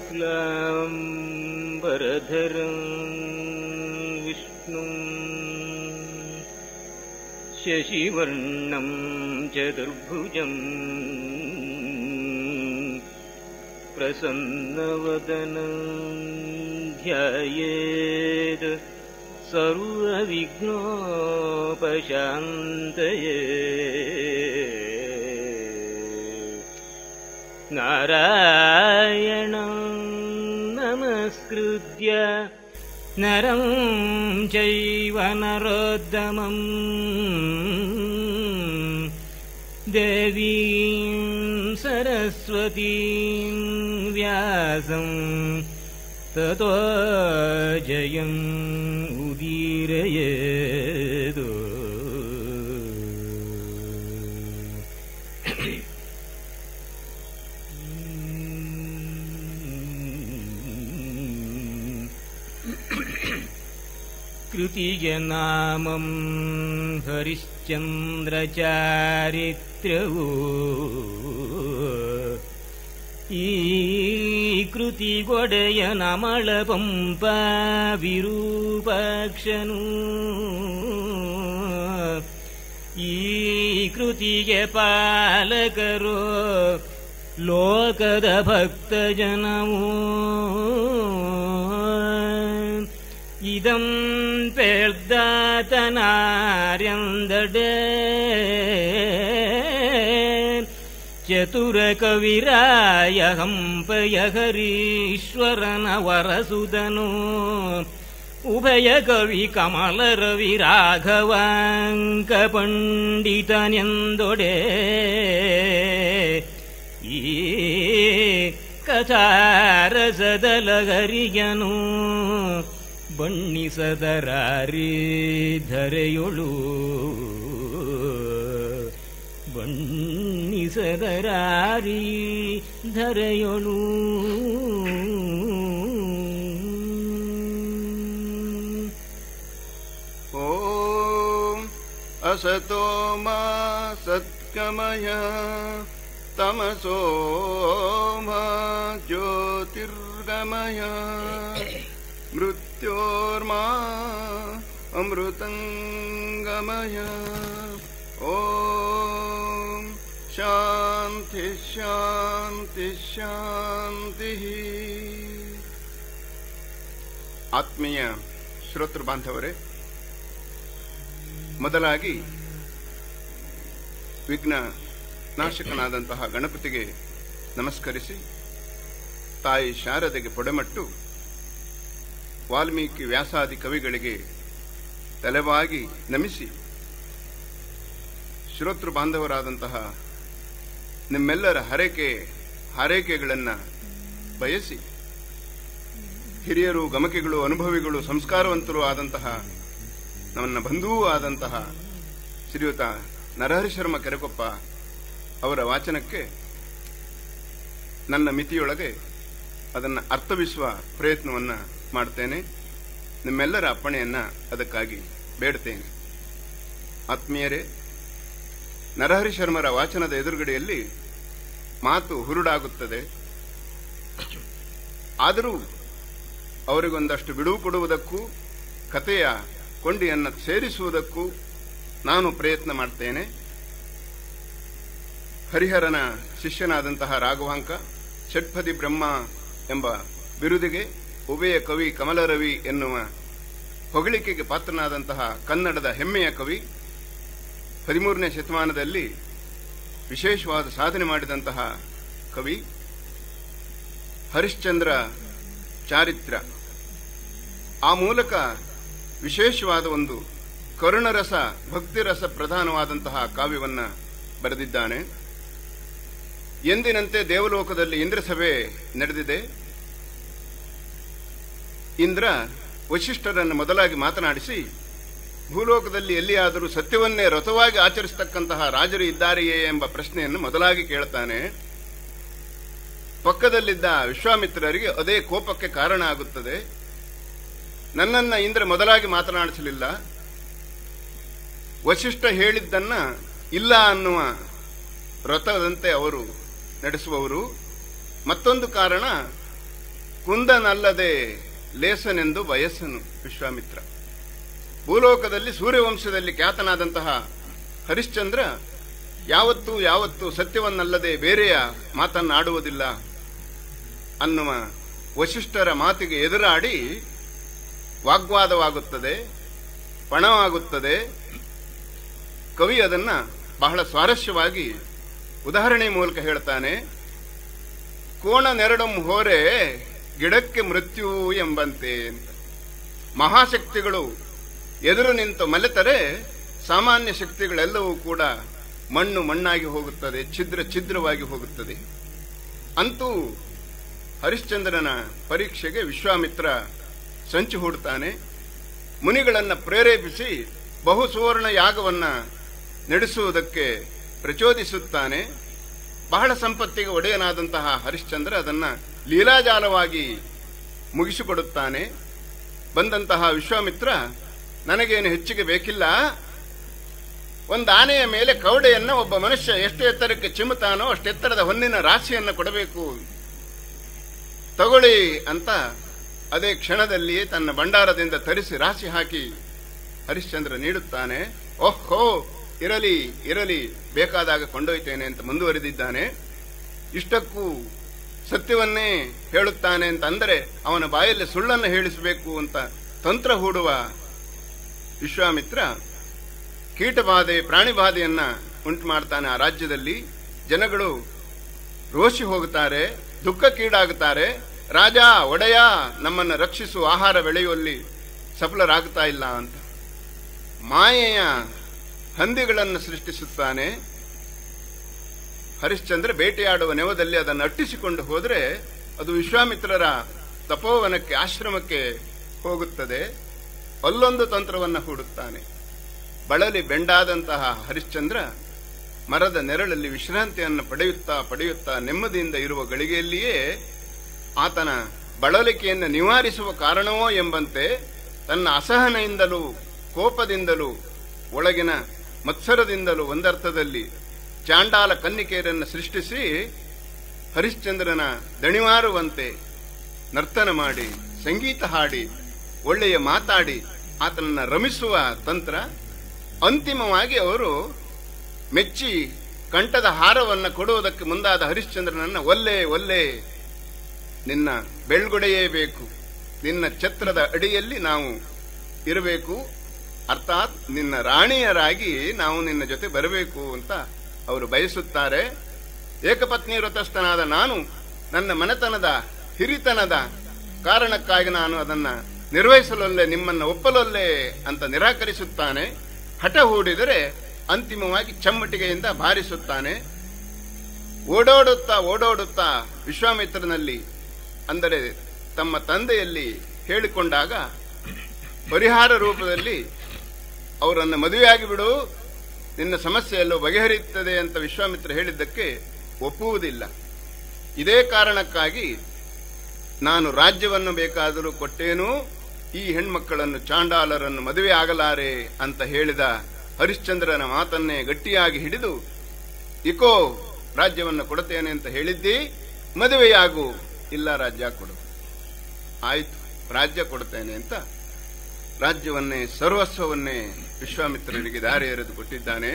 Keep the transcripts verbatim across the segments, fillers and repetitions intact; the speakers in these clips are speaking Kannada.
शुक्लाम्बरधरं विष्णुं शशिवर्णं चतुर्भुजं प्रसन्नवदनं ध्यायेत् सर्वविघ्नोपशान्तये। नारायणं नमस्कृत्य नरं चैव नरोत्तमं देवीं सरस्वतीं व्यासं ततो जयम् उदीरयेत्। कृतिजनामं हरिश्चन्द्रचारित्रवो ಈ ಕೃತಿಗೊಡೆಯ ನಮಳ ಪಂಪ ವಿರೂಪಾಕ್ಷನು ಈ ಕೃತಿಗೆ ಪಾಲಕರು ಲೋಕದ ಭಕ್ತ ಜನವು ಇದಂ ಪೇಳ್ದಾತನಾರ್ಯಂದಡೆ ಚತುರ ಕವಿರಾಯ ಹಂಪಯ ಹರೀಶ್ವರನ ವರಸುದನು ಉಭಯ ಕವಿ ಕಮಲ ರವಿ ರಾಘವಾಂಕ ಪಂಡಿತನೆಂದೊಡೆ ಈ ಕಥಾರಸದಲಗರಿಯನು ಬಣ್ಣಿಸದರಾರಿ ಧರೆಯೊಳು ಬಣ್ಣಿಸದರಾರಿ ಧರೆಯೊಳು. ಓಂ ಅಸತೋ ಮಾ ಸತ್ಕಮಯ ತಮಸೋ ಮಾ ಜ್ಯೋತಿರ್ಗಮಯ ಮೃತ್ಯೋರ್ಮಾ ಅಮೃತಂಗಮಯ. ಓಂ ಶಾಂತಿ ಶಾಂತಿ ಶಾಂತಿ. ಆತ್ಮೀಯ ಶ್ರೋತೃ ಬಾಂಧವರೇ, ಮೊದಲಾಗಿ ವಿಘ್ನ ನಾಶಕನಾದಂತಹ ಗಣಪತಿಗೆ ನಮಸ್ಕರಿಸಿ ತಾಯಿ ಶಾರದೆಗೆ ಪೊಡೆಮಟ್ಟು ವಾಲ್ಮೀಕಿ ವ್ಯಾಸಾದಿ ಕವಿಗಳಿಗೆ ತಲೆಬಾಗಿ ನಮಿಸಿ ಶ್ರೋತೃ ಬಾಂಧವರಾದಂತಹ ನಿಮ್ಮೆಲ್ಲರ ಹರಕೆ ಹಾರೈಕೆಗಳನ್ನು ಬಯಸಿ ಹಿರಿಯರು, ಗಮಕಿಗಳು, ಅನುಭವಿಗಳು, ಸಂಸ್ಕಾರವಂತರು ಆದಂತಹ ನನ್ನ ಬಂಧುವೂ ಆದಂತಹ ಶ್ರೀಯುತ ನರಹರಿ ಶರ್ಮ ಕೆರೆಕೊಪ್ಪ ಅವರ ವಾಚನಕ್ಕೆ ನನ್ನ ಮಿತಿಯೊಳಗೆ ಅದನ್ನು ಅರ್ಥವಿಸುವ ಪ್ರಯತ್ನವನ್ನು ಮಾಡ್ತೇನೆ. ನಿಮ್ಮೆಲ್ಲರ ಅಪ್ಪಣೆಯನ್ನು ಅದಕ್ಕಾಗಿ ಬೇಡ್ತೇನೆ. ಆತ್ಮೀಯರೇ, ನರಹರಿ ಶರ್ಮರ ವಾಚನದ ಎದುರುಗಡೆಯಲ್ಲಿ ಮಾತು ಹುರುಡಾಗುತ್ತದೆ. ಆದರೂ ಅವರಿಗೊಂದಷ್ಟು ಬಿಡುವು ಕೊಡುವುದಕ್ಕೂ ಕಥೆಯ ಕೊಂಡಿಯನ್ನು ಸೇರಿಸುವುದಕ್ಕೂ ನಾನು ಪ್ರಯತ್ನ ಮಾಡ್ತೇನೆ. ಹರಿಹರನ ಶಿಷ್ಯನಾದಂತಹ ರಾಘವಾಂಕ ಷಟ್ಪದಿ ಬ್ರಹ್ಮ ಎಂಬ ಬಿರುದಿಗೆ ಉಭಯ ಕವಿ ಕಮಲರವಿ ಎನ್ನುವ ಹೊಗಳಿಕೆಗೆ ಪಾತ್ರನಾದಂತಹ ಕನ್ನಡದ ಹೆಮ್ಮೆಯ ಕವಿ, ಹದಿಮೂರನೇ ಶತಮಾನದಲ್ಲಿ ವಿಶೇಷವಾದ ಸಾಧನೆ ಮಾಡಿದಂತಹ ಕವಿ, ಹರಿಶ್ಚಂದ್ರ ಚಾರಿತ್ರ, ಆ ಮೂಲಕ ವಿಶೇಷವಾದ ಒಂದು ಕರುಣರಸ ಭಕ್ತಿರಸ ಪ್ರಧಾನವಾದಂತಹ ಕಾವ್ಯವನ್ನು ಬರೆದಿದ್ದಾನೆ. ಎಂದಿನಂತೆ ದೇವಲೋಕದಲ್ಲಿ ಇಂದ್ರ ಸಭೆ ನಡೆದಿದೆ. ಇಂದ್ರ ವಶಿಷ್ಠರನ್ನು ಮೊದಲಾಗಿ ಮಾತನಾಡಿಸಿ, ಭೂಲೋಕದಲ್ಲಿ ಎಲ್ಲಿಯಾದರೂ ಸತ್ಯವನ್ನೇ ವ್ರತವಾಗಿ ಆಚರಿಸತಕ್ಕಂತಹ ರಾಜರು ಇದ್ದಾರೆಯೇ ಎಂಬ ಪ್ರಶ್ನೆಯನ್ನು ಮೊದಲಾಗಿ ಕೇಳ್ತಾನೆ. ಪಕ್ಕದಲ್ಲಿದ್ದ ವಿಶ್ವಾಮಿತ್ರರಿಗೆ ಅದೇ ಕೋಪಕ್ಕೆ ಕಾರಣ ಆಗುತ್ತದೆ. ನನ್ನನ್ನ ಇಂದ್ರ ಮೊದಲಾಗಿ ಮಾತನಾಡಿಸಲಿಲ್ಲ, ವಶಿಷ್ಠ ಹೇಳಿದ್ದನ್ನ ಇಲ್ಲ ಅನ್ನುವ ವ್ರತದಂತೆ ಅವರು ನಡೆಸುವವರು. ಮತ್ತೊಂದು ಕಾರಣ, ಕುಂದನಲ್ಲದೆ ಲೇಸನೆಂದು ಬಯಸನು ವಿಶ್ವಾಮಿತ್ರ. ಭೂಲೋಕದಲ್ಲಿ ಸೂರ್ಯವಂಶದಲ್ಲಿ ಖ್ಯಾತನಾದಂತಹ ಹರಿಶ್ಚಂದ್ರ ಯಾವತ್ತೂ ಯಾವತ್ತೂ ಸತ್ಯವನ್ನಲ್ಲದೆ ಬೇರೆಯ ಮಾತನ್ನಾಡುವುದಿಲ್ಲ ಅನ್ನುವ ವಶಿಷ್ಠರ ಮಾತಿಗೆ ಎದುರಾಡಿ ವಾಗ್ವಾದವಾಗುತ್ತದೆ, ಪಣವಾಗುತ್ತದೆ. ಕವಿ ಅದನ್ನ ಬಹಳ ಸ್ವಾರಸ್ಯವಾಗಿ ಉದಾಹರಣೆ ಮೂಲಕ ಹೇಳ್ತಾನೆ. ಕೋಣ ನೆರಡಂ ಹೋರೆ ಗಿಡಕ್ಕೆ ಮೃತ್ಯು ಎಂಬಂತೆ ಅಂತ. ಮಹಾಶಕ್ತಿಗಳು ಎದುರು ನಿಂತು ಮಲೆತರೆ ಸಾಮಾನ್ಯ ಶಕ್ತಿಗಳೆಲ್ಲವೂ ಕೂಡ ಮಣ್ಣು ಮಣ್ಣಾಗಿ ಹೋಗುತ್ತದೆ, ಛಿದ್ರ ಛಿದ್ರವಾಗಿ ಹೋಗುತ್ತದೆ. ಅಂತೂ ಹರಿಶ್ಚಂದ್ರನ ಪರೀಕ್ಷೆಗೆ ವಿಶ್ವಾಮಿತ್ರ ಸಂಚು ಹೂಡುತ್ತಾನೆ. ಮುನಿಗಳನ್ನು ಪ್ರೇರೇಪಿಸಿ ಬಹು ಸುವರ್ಣ ಯಾಗವನ್ನ ನಡೆಸುವುದಕ್ಕೆ ಪ್ರಚೋದಿಸುತ್ತಾನೆ. ಬಹಳ ಸಂಪತ್ತಿಗೆ ಒಡೆಯನಾದಂತಹ ಹರಿಶ್ಚಂದ್ರ ಅದನ್ನ ಲೀಲಾಜಾಲವಾಗಿ ಮುಗಿಸಿಕೊಡುತ್ತಾನೆ. ಬಂದಂತಹ ವಿಶ್ವಾಮಿತ್ರ, ನನಗೇನು ಹೆಚ್ಚಿಗೆ ಬೇಕಿಲ್ಲ, ಒಂದು ಆನೆಯ ಮೇಲೆ ಕವಡೆಯನ್ನ ಒಬ್ಬ ಮನುಷ್ಯ ಎಷ್ಟು ಎತ್ತರಕ್ಕೆ ಚಿಮ್ಮುತ್ತಾನೋ ಅಷ್ಟೆತ್ತರದ ಹೊನ್ನಿನ ರಾಶಿಯನ್ನು ಕೊಡಬೇಕು, ತಗೊಳ್ಳಿ ಅಂತ ಅದೇ ಕ್ಷಣದಲ್ಲಿಯೇ ತನ್ನ ಭಂಡಾರದಿಂದ ತರಿಸಿ ರಾಶಿ ಹಾಕಿ ಹರಿಶ್ಚಂದ್ರ ನೀಡುತ್ತಾನೆ. ಓಹೋ, ಇರಲಿ ಇರಲಿ, ಬೇಕಾದಾಗ ಕೊಂಡೊಯ್ತೇನೆ ಅಂತ ಮುಂದುವರೆದಿದ್ದಾನೆ. ಇಷ್ಟಕ್ಕೂ ಸತ್ಯವನ್ನೇ ಹೇಳುತ್ತಾನೆ ಅಂತ ಅಂದರೆ ಅವನ ಬಾಯಲ್ಲಿ ಸುಳ್ಳನ್ನು ಹೇಳಿಸಬೇಕು ಅಂತ ತಂತ್ರ ಹೂಡುವ ವಿಶ್ವಾಮಿತ್ರ ಕೀಟಬಾಧೆ ಪ್ರಾಣಿಬಾಧೆಯನ್ನ ಉಂಟು ಮಾಡ್ತಾನೆ. ಆ ರಾಜ್ಯದಲ್ಲಿ ಜನಗಳು ರೋಷಿ ಹೋಗುತ್ತಾರೆ, ದುಃಖಕ್ಕೀಡಾಗುತ್ತಾರೆ. ರಾಜ, ಒಡೆಯ, ನಮ್ಮನ್ನು ರಕ್ಷಿಸುವ ಆಹಾರ ಬೆಳೆಯುವಲ್ಲಿ ಸಫಲರಾಗುತ್ತಾ ಇಲ್ಲ ಅಂತ ಮಾಯೆಯ ಹಂದಿಗಳನ್ನು ಸೃಷ್ಟಿಸುತ್ತಾನೆ. ಹರಿಶ್ಚಂದ್ರ ಬೇಟೆಯಾಡುವ ನೆವದಲ್ಲಿ ಅದನ್ನು ಅಟ್ಟಿಸಿಕೊಂಡು ಹೋದರೆ ಅದು ವಿಶ್ವಾಮಿತ್ರರ ತಪೋವನಕ್ಕೆ, ಆಶ್ರಮಕ್ಕೆ ಹೋಗುತ್ತದೆ. ಅಲ್ಲೊಂದು ತಂತ್ರವನ್ನು ಹೂಡುತ್ತಾನೆ. ಬಳಲಿ ಬೆಂಡಾದಂತಹ ಹರಿಶ್ಚಂದ್ರ ಮರದ ನೆರಳಲ್ಲಿ ವಿಶ್ರಾಂತಿಯನ್ನು ಪಡೆಯುತ್ತಾ ಪಡೆಯುತ್ತಾ ನೆಮ್ಮದಿಯಿಂದ ಇರುವ ಗಳಿಗೆಯಲ್ಲಿಯೇ ಆತನ ಬಳಲಿಕೆಯನ್ನು ನಿವಾರಿಸುವ ಕಾರಣವೋ ಎಂಬಂತೆ ತನ್ನ ಅಸಹನೆಯಿಂದಲೂ ಕೋಪದಿಂದಲೂ ಒಳಗಿನ ಮತ್ಸರದಿಂದಲೂ ಒಂದರ್ಥದಲ್ಲಿ ಚಾಂಡಾಲ ಕನ್ನಿಕೆಯರನ್ನು ಸೃಷ್ಟಿಸಿ ಹರಿಶ್ಚಂದ್ರನ ದಣಿವಾರುವಂತೆ ನರ್ತನ ಮಾಡಿ, ಸಂಗೀತ ಹಾಡಿ, ಒಳ್ಳೆಯ ಮಾತಾಡಿ ಆತನನ್ನು ರಮಿಸುವ ತಂತ್ರ. ಅಂತಿಮವಾಗಿ ಅವರು ಮೆಚ್ಚಿ ಕಂಠದ ಹಾರವನ್ನು ಕೊಡುವುದಕ್ಕೆ ಮುಂದಾದ ಹರಿಶ್ಚಂದ್ರನನ್ನ, ಒಲ್ಲೆ ಒಲ್ಲೆ, ನಿನ್ನ ಬೆಳ್ಗೊಡೆಯೇ ಬೇಕು, ನಿನ್ನ ಛತ್ರದ ಅಡಿಯಲ್ಲಿ ನಾವು ಇರಬೇಕು, ಅರ್ಥಾತ್ ನಿನ್ನ ರಾಣಿಯರಾಗಿ ನಾವು ನಿನ್ನ ಜೊತೆ ಬರಬೇಕು ಅಂತ ಅವರು ಬಯಸುತ್ತಾರೆ. ಏಕಪತ್ನಿ ವ್ರತಸ್ಥನಾದ ನಾನು ನನ್ನ ಮನೆತನದ ಹಿರಿತನದ ಕಾರಣಕ್ಕಾಗಿ ನಾನು ಅದನ್ನ ನಿರ್ವಹಿಸಲೊಲ್ಲೆ, ನಿಮ್ಮನ್ನು ಒಪ್ಪಲೊಲ್ಲೆ ಅಂತ ನಿರಾಕರಿಸುತ್ತಾನೆ. ಹಠ ಹೂಡಿದರೆ ಅಂತಿಮವಾಗಿ ಚಮ್ಮಟಿಗೆಯಿಂದ ಬಾರಿಸುತ್ತಾನೆ. ಓಡೋಡುತ್ತಾ ಓಡೋಡುತ್ತಾ ವಿಶ್ವಾಮಿತ್ರನಲ್ಲಿ, ಅಂದರೆ ತಮ್ಮ ತಂದೆಯಲ್ಲಿ ಹೇಳಿಕೊಂಡಾಗ ಪರಿಹಾರ ರೂಪದಲ್ಲಿ ಅವರನ್ನು ಮದುವೆಯಾಗಿ ಬಿಡು, ನಿನ್ನ ಸಮಸ್ಯೆಯಲ್ಲೂ ಬಗೆಹರಿಯುತ್ತದೆ ಅಂತ ವಿಶ್ವಾಮಿತ್ರ ಹೇಳಿದ್ದಕ್ಕೆ ಒಪ್ಪುವುದಿಲ್ಲ. ಇದೇ ಕಾರಣಕ್ಕಾಗಿ ನಾನು ರಾಜ್ಯವನ್ನು ಬೇಕಾದರೂ ಕೊಟ್ಟೇನು, ಈ ಹೆಣ್ಮಕ್ಕಳನ್ನು ಚಾಂಡಾಲರನ್ನು ಮದುವೆ ಆಗಲಾರೆ ಅಂತ ಹೇಳಿದ ಹರಿಶ್ಚಂದ್ರನ ಮಾತನ್ನೇ ಗಟ್ಟಿಯಾಗಿ ಹಿಡಿದು, ಇಕೋ ರಾಜ್ಯವನ್ನು ಕೊಡುತ್ತೇನೆ ಅಂತ ಹೇಳಿದ್ದಿ, ಮದುವೆಯಾಗು, ಇಲ್ಲ ರಾಜ್ಯ ಕೊಡು. ಆಯ್ತು, ರಾಜ್ಯ ಕೊಡುತ್ತೇನೆ ಅಂತ ರಾಜ್ಯವನ್ನೇ ಸರ್ವಸ್ವವನ್ನೇ ವಿಶ್ವಾಮಿತ್ರರಿಗೆ ದಾರಿ ಎರೆದು ಕೊಟ್ಟಿದ್ದಾನೆ.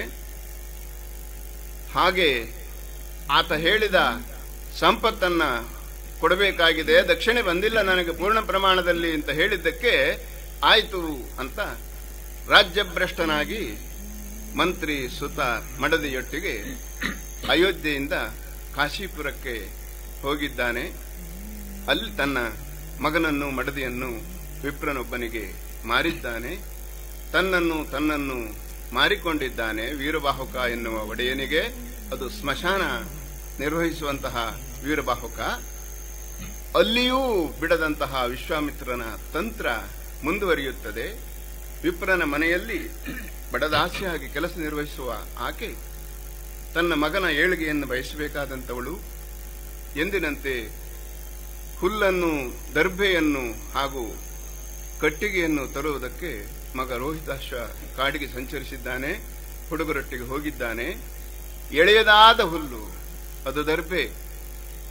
ಹಾಗೆ ಆತ ಹೇಳಿದ ಸಂಪತ್ತನ್ನ ಕೊಡಬೇಕಾಗಿದೆ, ದಕ್ಷಿಣೆ ಬಂದಿಲ್ಲ ನನಗೆ ಪೂರ್ಣ ಪ್ರಮಾಣದಲ್ಲಿ ಅಂತ ಹೇಳಿದ್ದಕ್ಕೆ ಆಯ್ತು ಅಂತ ರಾಜ್ಯಭ್ರಷ್ಟನಾಗಿ ಮಂತ್ರಿ ಸುತ ಮಡದಿಯೊಟ್ಟಿಗೆ ಅಯೋಧ್ಯೆಯಿಂದ ಕಾಶೀಪುರಕ್ಕೆ ಹೋಗಿದ್ದಾನೆ. ಅಲ್ಲಿ ತನ್ನ ಮಗನನ್ನು ಮಡದಿಯನ್ನು ವಿಪ್ರನೊಬ್ಬನಿಗೆ ಮಾರಿದ್ದಾನೆ. ತನ್ನನ್ನು ತನ್ನನ್ನು ಮಾರಿಕೊಂಡಿದ್ದಾನೆ ವೀರಬಾಹುಕ ಎನ್ನುವ ಒಡೆಯನಿಗೆ. ಅದು ಸ್ಮಶಾನ ನಿರ್ವಹಿಸುವಂತಹ ವೀರಬಾಹುಕ. ಅಲ್ಲಿಯೂ ಬಿಡದಂತಹ ವಿಶ್ವಾಮಿತ್ರನ ತಂತ್ರ ಮುಂದುವರಿಯುತ್ತದೆ. ವಿಪ್ರನ ಮನೆಯಲ್ಲಿ ಬಡದಾಸಿಯಾಗಿ ಕೆಲಸ ನಿರ್ವಹಿಸುವ ಆಕೆ ತನ್ನ ಮಗನ ಏಳಿಗೆಯನ್ನು ಬಯಸಬೇಕಾದಂಥವಳು. ಎಂದಿನಂತೆ ಹುಲ್ಲನ್ನು, ದರ್ಭೆಯನ್ನು ಹಾಗೂ ಕಟ್ಟಿಗೆಯನ್ನು ತರುವುದಕ್ಕೆ ಮಗ ರೋಹಿತಾಶ್ವ ಕಾಡಿಗೆ ಸಂಚರಿಸಿದ್ದಾನೆ. ಹುಡುಗರೊಟ್ಟಿಗೆ ಹೋಗಿದ್ದಾನೆ. ಎಳೆಯದಾದ ಹುಲ್ಲು, ಅದು ದರ್ಭೆ,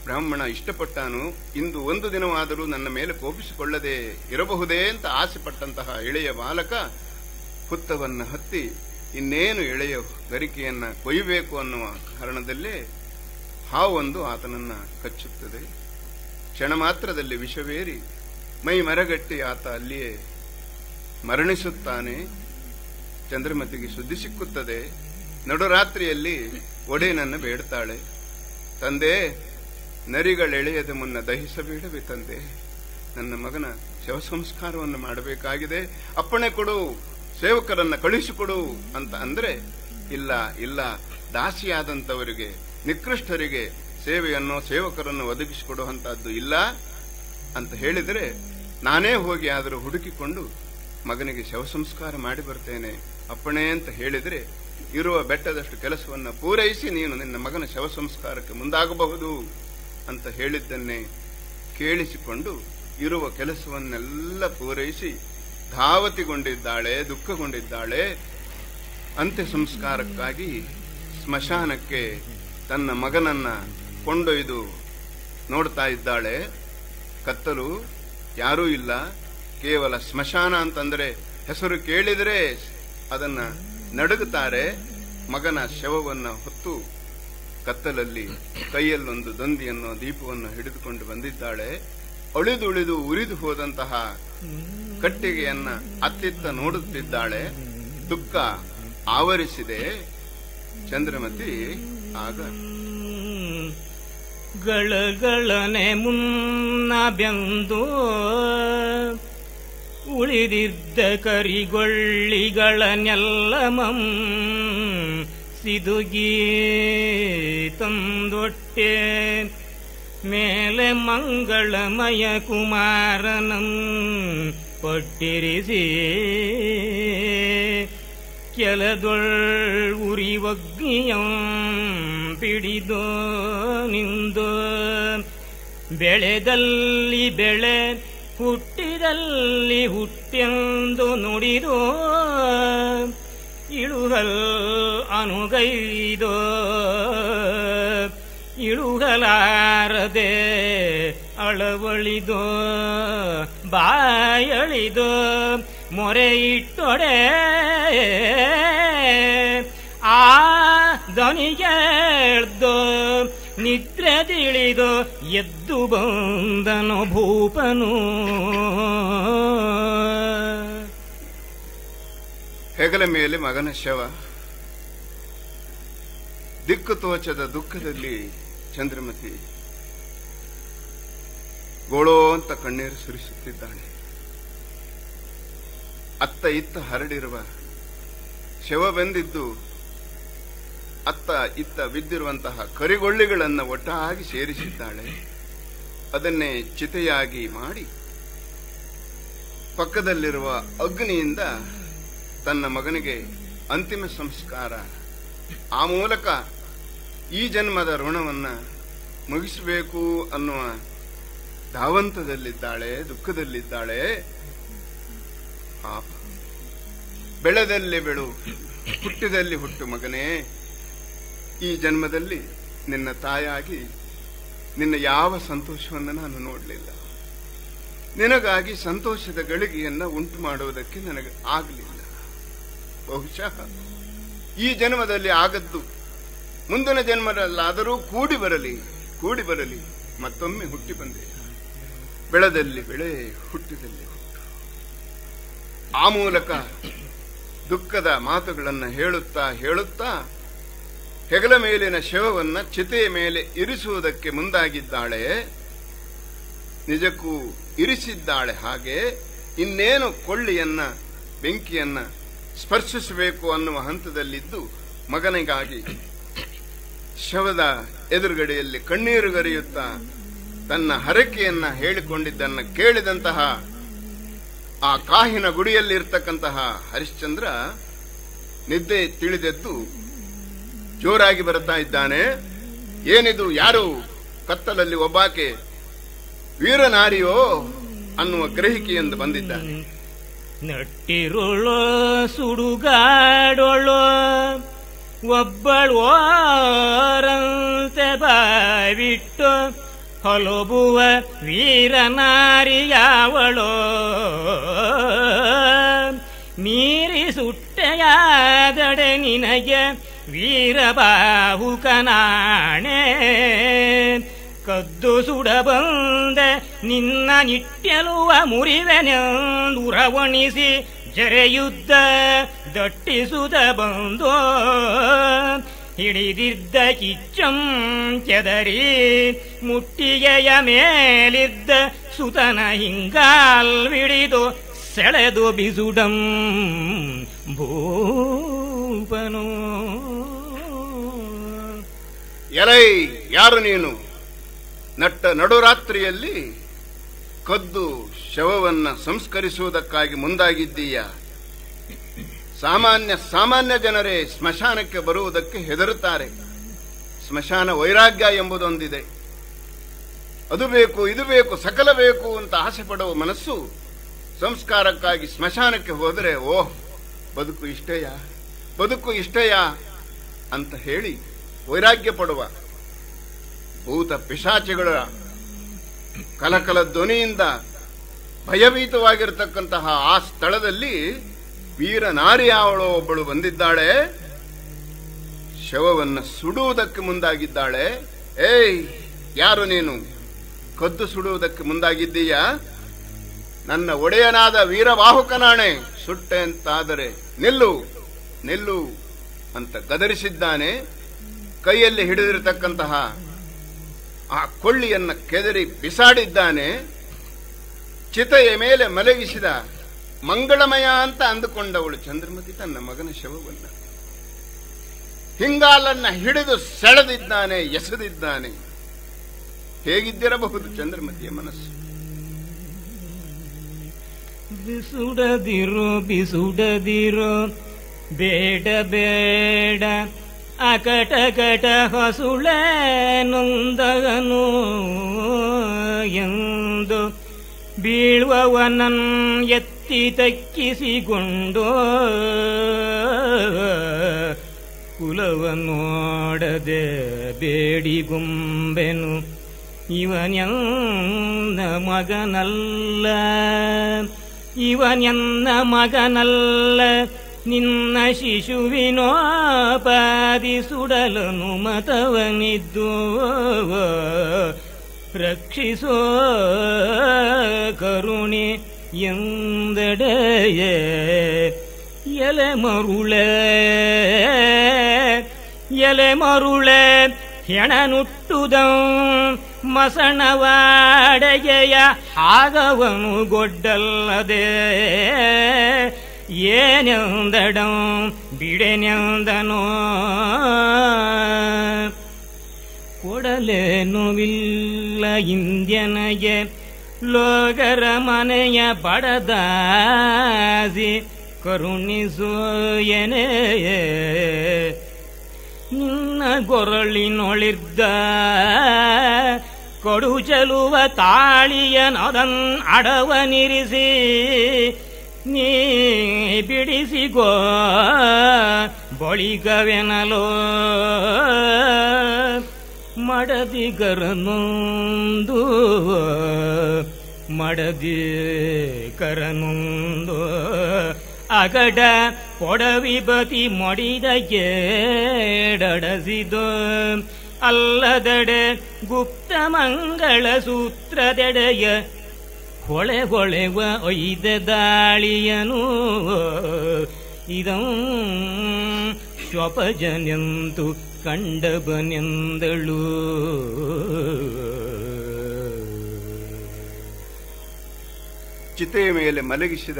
ಬ್ರಾಹ್ಮಣ ಇಷ್ಟಪಟ್ಟಾನು, ಇಂದು ಒಂದು ದಿನವಾದರೂ ನನ್ನ ಮೇಲೆ ಕೋಪಿಸಿಕೊಳ್ಳದೆ ಇರಬಹುದೇ ಅಂತ ಆಸೆ ಪಟ್ಟಂತಹ ಎಳೆಯ ಬಾಲಕ ಹುತ್ತವನ್ನ ಹತ್ತಿ ಇನ್ನೇನು ಎಳೆಯ ಗರಿಕೆಯನ್ನ ಕೊಯ್ಯಬೇಕು ಅನ್ನುವ ಕಾರಣದಲ್ಲೇ ಹಾವೊಂದು ಆತನನ್ನ ಕಚ್ಚುತ್ತದೆ. ಕ್ಷಣ ಮಾತ್ರದಲ್ಲಿ ವಿಷವೇರಿ ಮೈ ಮರಗಟ್ಟಿ ಆತ ಅಲ್ಲಿಯೇ ಮರಣಿಸುತ್ತಾನೆ. ಚಂದ್ರಮತಿಗೆ ಸುದ್ದಿ ಸಿಕ್ಕುತ್ತದೆ. ನಡುರಾತ್ರಿಯಲ್ಲಿ ಒಡೆಯನನ್ನು ಬೇಡ್ತಾಳೆ. ತಂದೆ, ನರಿಗಳೆಳೆಯದ ಮುನ್ನ ದಹಿಸಬೇಡವೇ ತಂದೆ, ನನ್ನ ಮಗನ ಶವ ಸಂಸ್ಕಾರವನ್ನು ಮಾಡಬೇಕಾಗಿದೆ, ಅಪ್ಪಣೆ ಕೊಡು, ಸೇವಕರನ್ನ ಕಳುಹಿಸಿಕೊಡು ಅಂತ ಅಂದ್ರೆ, ಇಲ್ಲ ಇಲ್ಲ, ದಾಸಿಯಾದಂಥವರಿಗೆ ನಿಕೃಷ್ಟರಿಗೆ ಸೇವೆಯನ್ನು ಸೇವಕರನ್ನು ಒದಗಿಸಿಕೊಡುವಂತಹದ್ದು ಇಲ್ಲ ಅಂತ ಹೇಳಿದರೆ, ನಾನೇ ಹೋಗಿ ಆದರೂ ಹುಡುಕಿಕೊಂಡು ಮಗನಿಗೆ ಶವ ಸಂಸ್ಕಾರ ಮಾಡಿ ಬರ್ತೇನೆ ಅಪ್ಪಣೆ ಅಂತ ಹೇಳಿದರೆ, ಇರುವ ಬೆಟ್ಟದಷ್ಟು ಕೆಲಸವನ್ನು ಪೂರೈಸಿ ನೀನು ನಿನ್ನ ಮಗನ ಶವ ಸಂಸ್ಕಾರಕ್ಕೆ ಮುಂದಾಗಬಹುದು ಅಂತ ಹೇಳಿದ್ದನ್ನೇ ಕೇಳಿಸಿಕೊಂಡು ಇರುವ ಕೆಲಸವನ್ನೆಲ್ಲ ಪೂರೈಸಿ ಧಾವತಿಗೊಂಡಿದ್ದಾಳೆ, ದುಃಖಗೊಂಡಿದ್ದಾಳೆ. ಅಂತ್ಯ ಸಂಸ್ಕಾರಕ್ಕಾಗಿ ಸ್ಮಶಾನಕ್ಕೆ ತನ್ನ ಮಗನನ್ನ ಕೊಂಡೊಯ್ದು ನೋಡ್ತಾ ಇದ್ದಾಳೆ. ಕತ್ತಲು, ಯಾರೂ ಇಲ್ಲ, ಕೇವಲ ಸ್ಮಶಾನ ಅಂತಂದ್ರೆ ಹೆಸರು ಕೇಳಿದರೆ ಅದನ್ನ ನಡುಗುತ್ತಾರೆ. ಮಗನ ಶವವನ್ನ ಹೊತ್ತು ಕತ್ತಲಲ್ಲಿ ಕೈಯಲ್ಲೊಂದು ದೊಂದಿಯನ್ನು ದೀಪವನ್ನು ಹಿಡಿದುಕೊಂಡು ಬಂದಿದ್ದಾಳೆ. ಅಳಿದುಳಿದು ಉರಿದು ಹೋದಂತಹ ಕಟ್ಟಿಗೆಯನ್ನ ಅತ್ತಿತ್ತ ನೋಡುತ್ತಿದ್ದಾಳೆ. ದುಃಖ ಆವರಿಸಿದೆ ಚಂದ್ರಮತಿ. ಆಗ ಗಳಗಳನೆ ಮುನ್ನ ಬೆಂದು ಉಳಿದಿದ್ದ ಕರಿಗೊಳ್ಳಿಗಳನ್ನೆಲ್ಲಮಂ ಸಿದುಗಿ ತಂದೊಟ್ಟೆ ಮೇಲೆ ಮಂಗಳಮಯ ಕುಮಾರನಂ ಪಟ್ಟಿರಿಸಿ ಕೆಲದೊಳ್ ಉರಿವಗ್ನಿಯಂ ಪಿಡಿದೋ ನಿಂದು ಬೆಳೆದಲ್ಲಿ ಬೆಳೆ ಹುಟ್ಟಿದಲ್ಲಿ ಹುಟ್ಟೆಂದು ನುಡಿದೋ ಇಳುಹಲ್ ಅನುಗೈದೋ ಇಳುಗಲಾರದೆ ಅಳವಳಿದೋ ಬಾಯಳಿದೋ ಮೊರೆ ಇಟ್ಟೊಡೆ ಆ ದನಿಗೆಳ್ದೋ ನಿದ್ರೆ ತಿಳಿದೋ ಎದ್ದು ಬಂದನು ಭೂಪನು. ಹೆಗಲ ಮೇಲೆ ಮಗನ ಶವ. ದಿಕ್ಕು ತೋಚದ ದುಃಖದಲ್ಲಿ ಚಂದ್ರಮತಿ ಗೋಳೋ ಅಂತ ಕಣ್ಣೀರು ಸುರಿಸುತ್ತಿದ್ದಾಳೆ. ಅತ್ತ ಇತ್ತ ಹರಡಿರುವ ಶವ ಬಂದಿದ್ದು ಅತ್ತ ಇತ್ತ ಬಿದ್ದಿರುವಂತಹ ಕರಿಗೊಳ್ಳಿಗಳನ್ನು ಒಟ್ಟಾಗಿ ಸೇರಿಸಿದ್ದಾಳೆ. ಅದನ್ನೇ ಚಿತೆಯಾಗಿ ಮಾಡಿ ಪಕ್ಕದಲ್ಲಿರುವ ಅಗ್ನಿಯಿಂದ ತನ್ನ ಮಗನಿಗೆ ಅಂತಿಮ ಸಂಸ್ಕಾರ, ಆ ಮೂಲಕ ಈ ಜನ್ಮದ ಋಣವನ್ನ ಮುಗಿಸಬೇಕು ಅನ್ನುವ ಧಾವಂತದಲ್ಲಿದ್ದಾಳೆ, ದುಃಖದಲ್ಲಿದ್ದಾಳೆ. ಪಾಪ, ಬೆಳೆದಲ್ಲಿ ಬೆಳು, ಹುಟ್ಟಿದಲ್ಲಿ ಹುಟ್ಟು ಮಗನೇ, ಈ ಜನ್ಮದಲ್ಲಿ ನಿನ್ನ ತಾಯಾಗಿ ನಿನ್ನ ಯಾವ ಸಂತೋಷವನ್ನು ನಾನು ನೋಡಲಿಲ್ಲ. ನಿನಗಾಗಿ ಸಂತೋಷದ ಗಳಿಗೆಯನ್ನ ಉಂಟು ಮಾಡುವುದಕ್ಕೆ ನನಗೆ ಆಗಲಿಲ್ಲ. ಬಹುಶಃ ಈ ಜನ್ಮದಲ್ಲಿ ಆಗದ್ದು ಮುಂದಿನ ಜನ್ಮದಲ್ಲಾದರೂ ಕೂಡಿ ಬರಲಿ ಕೂಡಿ ಬರಲಿ ಮತ್ತೊಮ್ಮೆ ಹುಟ್ಟಿ ಬಂದೆ. ಬೆಳೆದಲ್ಲಿ ಬೆಳೆ, ಹುಟ್ಟಿದಲ್ಲಿ ಹುಟ್ಟು. ಆ ಮೂಲಕ ದುಃಖದ ಮಾತುಗಳನ್ನು ಹೇಳುತ್ತಾ ಹೇಳುತ್ತಾ ಹೆಗಲ ಮೇಲಿನ ಶವವನ್ನ ಚಿತೆಯ ಮೇಲೆ ಇರಿಸುವುದಕ್ಕೆ ಮುಂದಾಗಿದ್ದಾಳೆ. ನಿಜಕ್ಕೂ ಇರಿಸಿದ್ದಾಳೆ. ಹಾಗೆ ಇನ್ನೇನು ಕೊಳ್ಳಿಯನ್ನ, ಬೆಂಕಿಯನ್ನ ಸ್ಪರ್ಶಿಸಬೇಕು ಅನ್ನುವ ಹಂತದಲ್ಲಿದ್ದು ಮಗನಿಗಾಗಿ ಶವದ ಎದುರುಗಡೆಯಲ್ಲಿ ಕಣ್ಣೀರುಗರೆಯುತ್ತಾ ತನ್ನ ಹರಕೆಯನ್ನ ಹೇಳಿಕೊಂಡಿದ್ದನ್ನ ಕೇಳಿದಂತಹ ಆ ಕಾಹಿನ ಗುಡಿಯಲ್ಲಿರ್ತಕ್ಕಂತಹ ಹರಿಶ್ಚಂದ್ರ ನಿದ್ದೆ ತಿಳಿದೆದ್ದು ಜೋರಾಗಿ ಬರುತ್ತಾ ಇದ್ದಾನೆ. ಏನಿದು, ಯಾರು ಕತ್ತಲಲ್ಲಿ ಒಬ್ಬಾಕೆ ವೀರನಾರಿಯೋ ಅನ್ನುವ ಗ್ರಹಿಕೆಯೆಂದು ಬಂದಿದ್ದಾನೆ. ನಟ್ಟಿರುಳೋ ಸುಡುಗಾಡೊಳೋ ಒಬ್ಬಳು ಓರಂತೆ ಬಾವಿಟ್ಟು ಹೊಲಬುವ ವೀರನಾರಿಯಾವಳೋ ಮೀರಿ ಸುಟ್ಟೆಯಾದಡೆ ನಿನಗೆ ವೀರಬಾಹುಕನಾಣೆ ಕದ್ದು ಸುಡಬಂದೆ ನಿನ್ನ ನಿಟ್ಟೆಲುವ ಮುರಿವೆನೆಂದುರವಣಿಸಿ ಜರೆಯುದ್ದ ದಟ್ಟಿಸುದ ಬಂದೋ ಹಿಡಿದಿದ್ದ ಕಿಚ್ಚಂ ಕೆದರಿ ಮುಟ್ಟಿಗೆಯ ಮೇಲಿದ್ದ ಸುತನ ಹಿಂಗಾಲ್ವಿಡಿದು ಸೆಳೆದು ಬಿಸುಡಂ ಭೂಪನು. ಎಲೈ, ಯಾರು ನೀನು? ನಟ್ಟ ನಡುರಾತ್ರಿಯಲ್ಲಿ ಕದ್ದು ಶವವನ್ನ ಸಂಸ್ಕರಿಸುವುದಕ್ಕಾಗಿ ಮುಂದಾಗಿದ್ದೀಯ. ಸಾಮಾನ್ಯ ಸಾಮಾನ್ಯ ಜನರೇ ಸ್ಮಶಾನಕ್ಕೆ ಬರುವುದಕ್ಕೆ ಹೆದರುತ್ತಾರೆ. ಸ್ಮಶಾನ ವೈರಾಗ್ಯ ಎಂಬುದೊಂದಿದೆ. ಅದು ಬೇಕು, ಇದು ಬೇಕು, ಸಕಲ ಬೇಕು ಅಂತ ಆಸೆ ಪಡುವ ಮನಸ್ಸು ಸಂಸ್ಕಾರಕ್ಕಾಗಿ ಸ್ಮಶಾನಕ್ಕೆ ಹೋದರೆ ಓಹ್ ಬದುಕು ಇಷ್ಟೆಯ ಬದುಕು ಇಷ್ಟೆಯ ಅಂತ ಹೇಳಿ ವೈರಾಗ್ಯ ಪಡುವ ಭೂತ ಪಿಶಾಚಿಗಳ ಕಲಕಲ ಧ್ವನಿಯಿಂದ ಭಯಭೀತವಾಗಿರತಕ್ಕಂತಹ ಆ ಸ್ಥಳದಲ್ಲಿ ವೀರನಾರಿಯಾವಳೋ ಒಬ್ಬಳು ಬಂದಿದ್ದಾಳೆ. ಶವವನ್ನ ಸುಡುವುದಕ್ಕೆ ಮುಂದಾಗಿದ್ದಾಳೆ. ಏಯ್, ಯಾರು ನೀನು? ಕದ್ದು ಸುಡುವುದಕ್ಕೆ ಮುಂದಾಗಿದ್ದೀಯ? ನನ್ನ ಒಡೆಯನಾದ ವೀರವಾಹುಕನಾಣೆ, ಸುಟ್ಟೆ ಅಂತಾದರೆ ನಿಲ್ಲು ನಿಲ್ಲು ಅಂತ ಗದರಿಸಿದ್ದಾನೆ. ಕೈಯಲ್ಲಿ ಹಿಡಿದಿರತಕ್ಕಂತಹ ಆ ಕೊಳ್ಳಿಯನ್ನ ಕೆದರಿ ಬಿಸಾಡಿದ್ದಾನೆ. ಚಿತೆಯ ಮೇಲೆ ಮಲಗಿಸಿದ ಮಂಗಳಮಯ ಅಂತ ಅಂದುಕೊಂಡವಳು ಚಂದ್ರಮತಿ ತನ್ನ ಮಗನ ಶವವನ್ನ ಹಿಂಗಾಲನ್ನ ಹಿಡಿದು ಸೆಳೆದಿದ್ದಾನೆ, ಎಸೆದಿದ್ದಾನೆ. ಹೇಗಿದ್ದಿರಬಹುದು ಚಂದ್ರಮತಿಯ ಮನಸ್ಸು? ಬಿಸುಡದಿರೋ ಬಿಸುಡದಿರೋ ಬೇಡ ಬೇಡ ಅಕಟಕಟ ಹೊಸುಳೆ ನೊಂದಗನು ಎಂದು ಬೀಳುವವನನ್ ಎತ್ತಿ ತಕ್ಕಿಸಿಕೊಂಡು ಕುಲವನ್ನೋಡದೆ ಬೇಡಿಗುಂಬೆನು ಇವನ್ಯನ್ನ ಮಗನಲ್ಲ ಇವನ್ಯನ್ನ ಮಗನಲ್ಲ ನಿನ್ನ ಶಿಶುವಿನೋಪಾದಿ ಸುಡಲನು ಮತವನಿದ್ದು ರಕ್ಷಿಸೋ ಕರುಣೆ ಎಂದಡೆಯೇ ಎಲೆ ಮರುಳೆ ಎಲೆ ಮರುಳೆ ಹೆಣನುಟ್ಟುದ ಮಸಣವಾಡೆಗೆಯ ಆಗವನು ಗೊಡ್ಡಲ್ಲದೆ ಏನೆಂದಡಂ ಬಿಡೆನೆಂದನೋ ಕೊಡಲೇನುವಿಲ್ಲ ಇಂದ್ಯನಗೆ ಲೋಗರ ಮನೆಯ ಬಡದಾಸಿ ಕರುಣಿಸೋಯನೇ ನಿನ್ನ ಗೊರಳಿನೊಳಿದ್ದ ಕೊಡು ಚೆಲುವ ತಾಳಿಯನದನ್ ಅಡವನಿರಿಸಿ ನೀ ಬಿಡಿಸಿಗೋ ಬಳಿಗವೆನಲೋ ಮಡದಿಗರನೊಂದು ಮಡದಿ ಕರನೊಂದು ಅಗಡ ಪೊಡವಿಬತಿ ಮೊಡಿದ ಕೇಡಸಿದೋ ಅಲ್ಲದಡೆ ಗುಪ್ತ ಮಂಗಳ ಸೂತ್ರದೆಡೆಯ ಹೊಳೆ ಹೊಳೆವ ಒಯ್ದ ದಾಳಿಯನು ಇದಂ ಶ್ವಪಜನೆಂತು ಕಂಡಬನೆಂದಳು. ಚಿತೆಯ ಮೇಲೆ ಮಲಗಿಸಿದ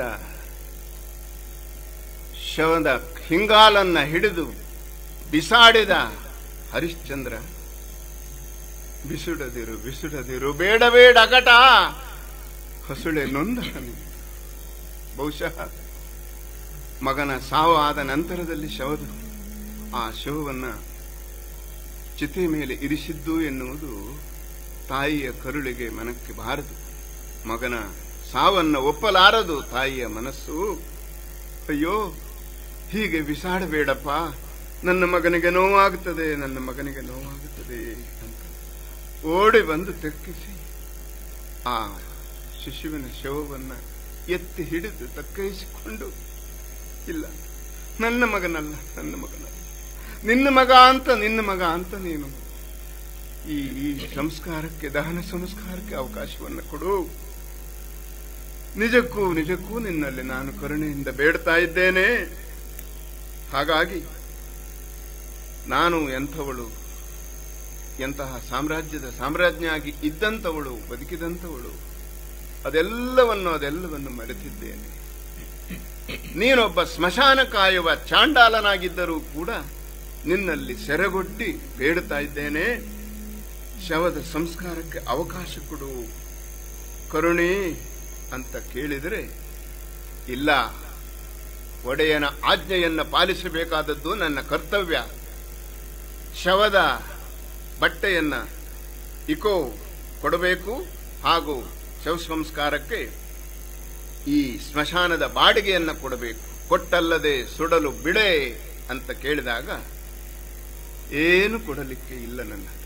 ಶವದ ಹಿಂಗಾಲನ್ನ ಹಿಡಿದು ಬಿಸಾಡಿದ ಹರಿಶ್ಚಂದ್ರ ಬಿಸುಡದಿರು ಬಿಸುಡದಿರು ಬೇಡ ಬೇಡ ಅಕಟ ಹಸುಳೆ ನೊಂದ. ಬಹುಶಃ ಮಗನ ಸಾವು ಆದ ನಂತರದಲ್ಲಿ ಶವದ ಆ ಶವವನ್ನ ಚಿತೆ ಮೇಲೆ ಇರಿಸಿದ್ದು ಎನ್ನುವುದು ತಾಯಿಯ ಕರುಳಿಗೆ ಮನಕ್ಕೆ ಬಾರದು. ಮಗನ ಸಾವನ್ನ ಒಪ್ಪಲಾರದು ತಾಯಿಯ ಮನಸ್ಸು. ಅಯ್ಯೋ, ಹೀಗೆ ಬಿಸಾಡಬೇಡಪ್ಪ, ನನ್ನ ಮಗನಿಗೆ ನೋವಾಗುತ್ತದೆ, ನನ್ನ ಮಗನಿಗೆ ನೋವಾಗುತ್ತದೆ ಅಂತ ಓಡಿ ಬಂದು ತೆಕ್ಕಿಸಿ ಆ ಶಿಶುವಿನ ಶವವನ್ನ ಎತ್ತಿ ಹಿಡಿದು ತಕ್ಕೈಸಿಕೊಂಡು, ಇಲ್ಲ ನನ್ನ ಮಗನಲ್ಲ, ನನ್ನ ಮಗನಲ್ಲ, ನಿನ್ನ ಮಗ ಅಂತ ನಿನ್ನ ಮಗ ಅಂತ ನೀನು ಈ ಈ ಸಂಸ್ಕಾರಕ್ಕೆ, ದಹನ ಸಂಸ್ಕಾರಕ್ಕೆ ಅವಕಾಶವನ್ನು ಕೊಡು. ನಿಜಕ್ಕೂ ನಿಜಕ್ಕೂ ನಿನ್ನಲ್ಲಿ ನಾನು ಕರುಣೆಯಿಂದ ಬೇಡ್ತಾ ಇದ್ದೇನೆ. ಹಾಗಾಗಿ ನಾನು ಎಂಥವಳು, ಎಂತಹ ಸಾಮ್ರಾಜ್ಯದ ಸಾಮ್ರಾಜ್ಞಿಯಾಗಿ ಇದ್ದಂಥವಳು, ಬದುಕಿದಂಥವಳು, ಅದೆಲ್ಲವನ್ನು ಅದೆಲ್ಲವನ್ನು ಮರೆತಿದ್ದೇನೆ. ನೀನೊಬ್ಬ ಸ್ಮಶಾನ ಕಾಯುವ ಚಾಂಡಾಲನಾಗಿದ್ದರೂ ಕೂಡ ನಿನ್ನಲ್ಲಿ ಸೆರೆಗೊಡ್ಡಿ ಬೇಡುತ್ತಾ ಇದ್ದೇನೆ, ಶವದ ಸಂಸ್ಕಾರಕ್ಕೆ ಅವಕಾಶ ಕೊಡು ಕರುಣೆ ಅಂತ ಕೇಳಿದರೆ, ಇಲ್ಲ, ಒಡೆಯನ ಆಜ್ಞೆಯನ್ನ ಪಾಲಿಸಬೇಕಾದದ್ದು ನನ್ನ ಕರ್ತವ್ಯ. ಶವದ ಬಟ್ಟೆಯನ್ನ ಇಕೋ ಕೊಡಬೇಕು, ಹಾಗೂ ಶವ ಸಂಸ್ಕಾರಕ್ಕೆ ಈ ಸ್ಮಶಾನದ ಬಾಡಿಗೆಯನ್ನ ಕೊಡಬೇಕು. ಕೊಟ್ಟಲ್ಲದೆ ಸುಡಲು ಬಿಡೆ ಅಂತ ಕೇಳಿದಾಗ ಏನು ಕೊಡಲಿಕ್ಕೆ ಇಲ್ಲ ನನ್ನ ಹತ್ರ.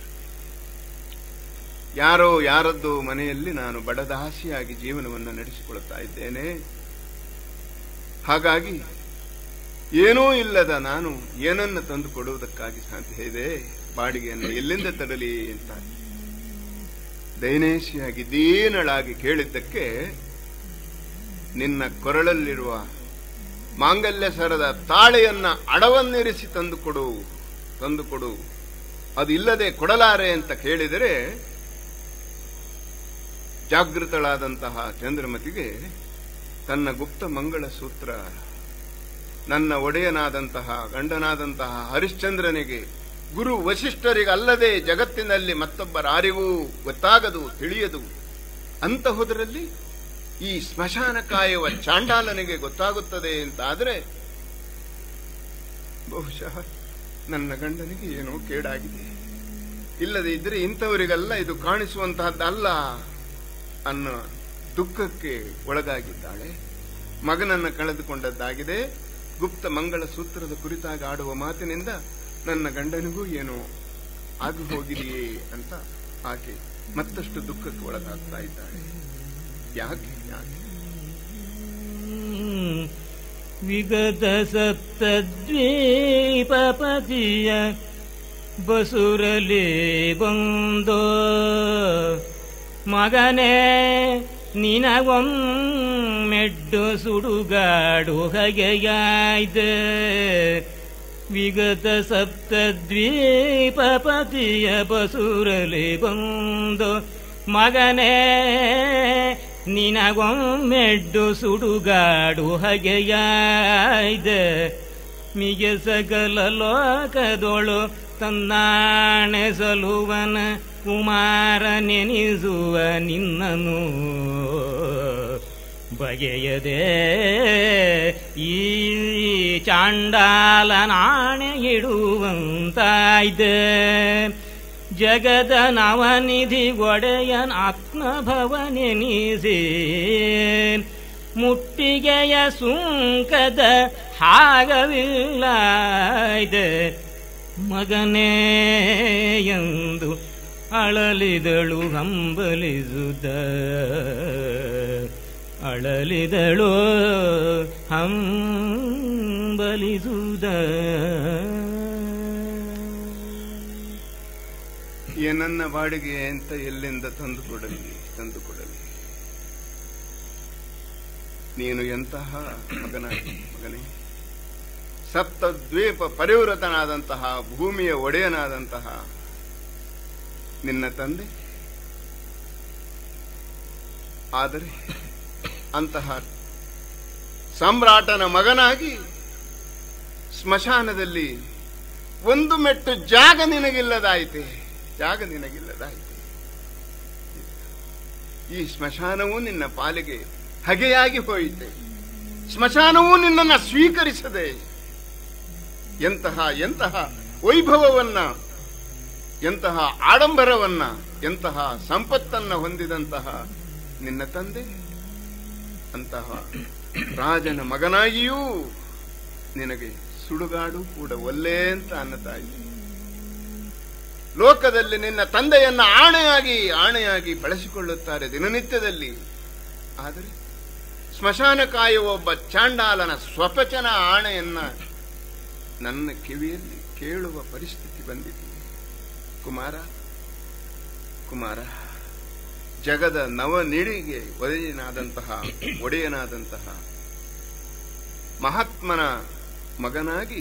ಯಾರೋ ಯಾರದ್ದು ಮನೆಯಲ್ಲಿ ನಾನು ಬಡದಾಸಿಯಾಗಿ ಜೀವನವನ್ನು ನಡೆಸಿಕೊಳ್ತಾ ಇದ್ದೇನೆ. ಹಾಗಾಗಿ ಏನೂ ಇಲ್ಲದ ನಾನು ಏನನ್ನ ತಂದು ಕೊಡುವುದಕ್ಕಾಗಿ ಸಾಧ್ಯ ಇದೆ? ಬಾಡಿಗೆಯನ್ನು ಎಲ್ಲಿಂದ ತರಲಿ ಅಂತ ದಯನೇಶಿಯಾಗಿ ದೀನಳಾಗಿ ಕೇಳಿದ್ದಕ್ಕೆ, ನಿನ್ನ ಕೊರಳಲ್ಲಿರುವ ಮಾಂಗಲ್ಯ ಸರದ ತಾಳೆಯನ್ನ ಅಡವನ್ನಿರಿಸಿ ತಂದುಕೊಡು ತಂದುಕೊಡು ಅದು ಇಲ್ಲದೆ ಕೊಡಲಾರೆ ಅಂತ ಕೇಳಿದರೆ, ಜಾಗೃತಳಾದಂತಹ ಚಂದ್ರಮತಿಗೆ ತನ್ನ ಗುಪ್ತ ಮಂಗಳ ಸೂತ್ರ ನನ್ನ ಒಡೆಯನಾದಂತಹ ಗಂಡನಾದಂತಹ ಹರಿಶ್ಚಂದ್ರನಿಗೆ, ಗುರು ವಶಿಷ್ಠರಿಗಲ್ಲದೆ ಜಗತ್ತಿನಲ್ಲಿ ಮತ್ತೊಬ್ಬರಾರಿಗೂ ಗೊತ್ತಾಗದು, ತಿಳಿಯದು. ಅಂತಹುದರಲ್ಲಿ ಈ ಸ್ಮಶಾನ ಕಾಯುವ ಚಾಂಡಾಲನಿಗೆ ಗೊತ್ತಾಗುತ್ತದೆ ಅಂತಾದರೆ, ಬಹುಶಃ ನನ್ನ ಗಂಡನಿಗೆ ಏನೋ ಕೇಡಾಗಿದೆ, ಇಲ್ಲದೆ ಇದ್ರೆ ಇಂಥವರಿಗೆಲ್ಲ ಇದು ಕಾಣಿಸುವಂತಹದ್ದಲ್ಲ ಅನ್ನೋ ದುಃಖಕ್ಕೆ ಒಳಗಾಗಿದ್ದಾಳೆ. ಮಗನನ್ನ ಕಳೆದುಕೊಂಡದ್ದಾಗಿದೆ. ಗುಪ್ತ ಮಂಗಳ ಸೂತ್ರದ ಕುರಿತಾಗಿ ಆಡುವ ಮಾತಿನಿಂದ ನನ್ನ ಗಂಡನಿಗೂ ಏನೋ ಆಗಿ ಹೋಗಿದೆಯೇ ಅಂತ ಆಕೆ ಮತ್ತಷ್ಟು ದುಃಖಕ್ಕೆ ಒಳಗಾಗ್ತಾ ಇದ್ದಾಳೆ. ಯಾಕೆ ಯಾಕೆ ವಿಗತ ಸಪ್ತದ್ವೀಪಪತಿಯ ಬಸುರಲಿ ಬಂದೋ ಮಗನೇ ನಿನಗೊಮ್ಮೆಡ್ಡು ಸುಡುಗಾಡು ಹಗೆಯಾಯ್ದೆ. ವಿಗತ ಸಪ್ತದ್ವೀಪಪತಿಯ ಬಸುರಲಿ ಬಂದೋ ಮಗನೇ ನಿನಗೊಮ್ಮೆಡ್ಡು ಸುಡುಗಾಡು ಹಗೆಯಾಯ್ದೆ. ಮಿಗೆ ಸಕಲ ಲೋಕದೊಳು ತನ್ನಾಣೆ ಸಲುವನ ಕುಮಾರ ನೆನೆಸುವ ನಿನ್ನನು ಬಗೆಯದೆ ಈ ಚಾಂಡಾಲ ನಾಣೆ ಇಡುವಂತಾಯ್ದೆ. ಜಗದ ನವನಿಧಿ ಒಡೆಯನ್ ಆತ್ಮಭವನೆನಿಸಿ ಮುಟ್ಟಿಗೆಯ ಸುಂಕದ ಹಾಗವಿಲ್ಲಾಯ್ದೆ. ಮಗನೇ ಎಂದು ಅಳಲಿದಳು ಹಂಬಲಿಸುದ ಅಳಲಿದಳು ಹಂಬಲಿಸುದ. ಏನನ್ನ ಬಾಡಿಗೆ ಅಂತ ಎಲ್ಲಿಂದ ತಂದುಕೊಡಲಿ ತಂದುಕೊಡಲಿ ನೀನು ಎಂತಹ ಮಗನ ಮಗನೇ, ಸಪ್ತದ್ವೀಪ ಪರಿವೃತನಾದಂತಹ ಭೂಮಿಯ ಒಡೆಯನಾದಂತಹ ನಿನ್ನ ತಂದೆ. ಆದರೆ ಅಂತಹ ಸಮ್ರಾಟನ ಮಗನಾಗಿ ಸ್ಮಶಾನದಲ್ಲಿ ಒಂದು ಮೆಟ್ಟು ಜಾಗ ನಿನಗಿಲ್ಲದಾಯಿತೆ, ಜಾಗ ನಿನಗಿಲ್ಲದಾಯಿತೆ. ಈ ಸ್ಮಶಾನವೂ ನಿನ್ನ ಪಾಲಿಗೆ ಹಗೆಯಾಗಿ ಹೋಯಿತೆ. ಸ್ಮಶಾನವೂ ನಿನ್ನನ್ನು ಸ್ವೀಕರಿಸದೆ ಎಂತಹ ಎಂತಹ ವೈಭವವನ್ನ, ಎಂತಹ ಆಡಂಬರವನ್ನ, ಎಂತಹ ಸಂಪತ್ತನ್ನ ಹೊಂದಿದಂತಹ ನಿನ್ನ ತಂದೆ ಅಂತಹ ರಾಜನ ಮಗನಾಗಿಯೂ ನಿನಗೆ ಸುಡುಗಾಡು ಕೂಡ ಒಲ್ಲೆ ಅಂತ ಅನ್ನತಾ ಇದ್ದೆ. ಲೋಕದಲ್ಲಿ ನಿನ್ನ ತಂದೆಯನ್ನ ಆಣೆಯಾಗಿ ಆಣೆಯಾಗಿ ಬಳಸಿಕೊಳ್ಳುತ್ತಾರೆ ದಿನನಿತ್ಯದಲ್ಲಿ. ಆದರೆ ಸ್ಮಶಾನ ಕಾಯುವ ಒಬ್ಬ ಚಾಂಡಾಲನ ಸ್ವಪಚನ ಆಣೆಯನ್ನ ನನ್ನ ಕಿವಿಯಲ್ಲಿ ಕೇಳುವ ಪರಿಸ್ಥಿತಿ ಬಂದಿದೆ. ಕುಮಾರ ಕುಮಾರ, ಜಗದ ನವನಿಡಿಗೆ ಒಡೆಯನಾದಂತಹ ಒಡೆಯನಾದಂತಹ ಮಹಾತ್ಮನ ಮಗನಾಗಿ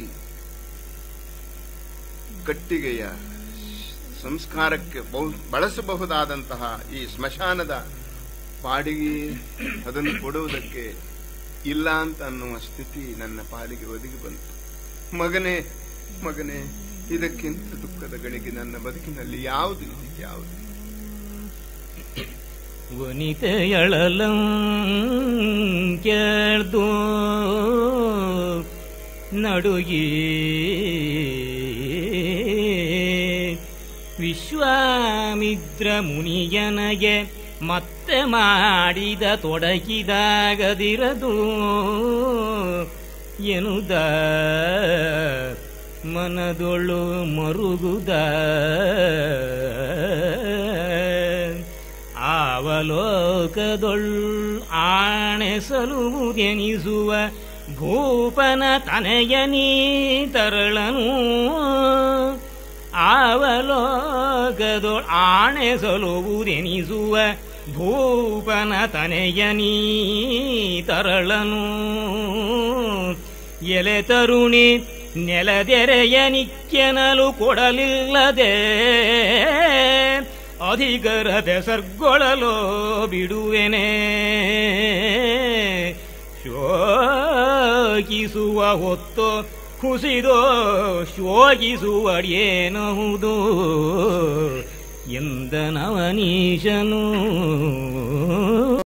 ಕಟ್ಟಿಗೆಯ ಸಂಸ್ಕಾರಕ್ಕೆ ಬಳಸಬಹುದಾದಂತಹ ಈ ಸ್ಮಶಾನದ ಬಾಡಿಗೆ ಅದನ್ನು ಕೊಡುವುದಕ್ಕೆ ಇಲ್ಲ ಅಂತ ಅನ್ನುವ ಸ್ಥಿತಿ ನನ್ನ ಪಾಲಿಗೆ ಒದಗಿ ಬಂತು. ಮಗನೇ ಮಗನೇ, ಇದಕ್ಕಿಂತ ದುಃಖದ ಗಳಿಗೆ ನನ್ನ ಬದುಕಿನಲ್ಲಿ ಯಾವುದು ಯಾವುದು? ವನಿತೆಯಳಲಂ ಕೇಳ್ದು ನಡುಗಿ ವಿಶ್ವಾಮಿತ್ರ ಮುನಿಯನಗೆ ಮತ್ತೆ ಮಾಡಿದ ತೊಡಗಿದಾಗದಿರದು ಎನುದ ಮನದೊಳು ಮರುಗುದ ಅವಲೋಕದೊಳ್ ಆಣೆ ಸಲುವುದೆನಿಸುವ ಭೂಪನ ತನಯನೀ ತರಳನು. ಅವಲೋಕದೊಳ್ ಆಣೆ ಸಲುವುದೆನಿಸುವ ಭೂಪನ ತನಯನೀ ತರಳನು. ಎಲೆ ತರುಣಿ ನೆಲದೆರೆಯ ನಿಕ್ಕೆನಲು ಕೊಡಲಿಲ್ಲದೆ ಅಧಿಕರದ ಸರ್ಗೊಳಲೋ ಬಿಡುವೆನೆ. ಶೋಕಿಸುವ ಹೊತ್ತು ಕುಸಿದೋ ಶೋಕಿಸುವಡೇನಹುದು ಎಂದ ನವನೀಶನು.